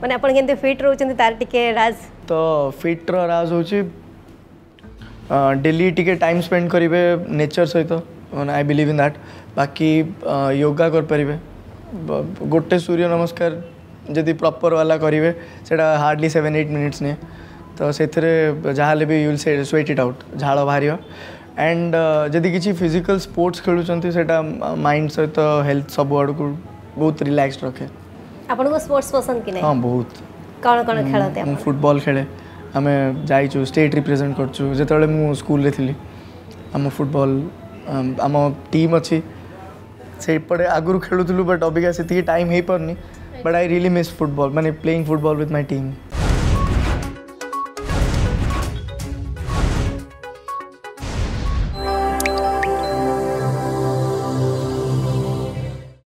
माने आपण केनते फिट रहउछन तार टिके राज तो फिट रो राज होची डेली टिके टाइम स्पेंड करिवे नेचर सहित आई बिलीव इन दैट बाकी योगा कर परिवे गोटे सूर्य नमस्कार जदि प्रॉपर वाला करिवे सेटा हार्डली 7-8 मिनिट्स ने तो से जहाँ भी you will sweat it out झाड़ बाहर एंड जदि किसी फिजिकल स्पोर्ट्स खेलुंट से माइंड सहित हेल्थ सब आड़ को बहुत रिलैक्स रखे। आपन को स्पोर्ट्स पसंद कि नहीं? हाँ बहुत। कौन कौन खेलते हैं? फुटबॉल खेले आम जाइचु स्टेट रिप्रेजेंट करचु जेतेबेले मु स्कूल रे थिली आम फुटबॉल आम टीम अच्छी से पड़े आगुरु खेलुथलु बट अबिका से टाइम हो पारनी but I really miss football माने playing football with my team.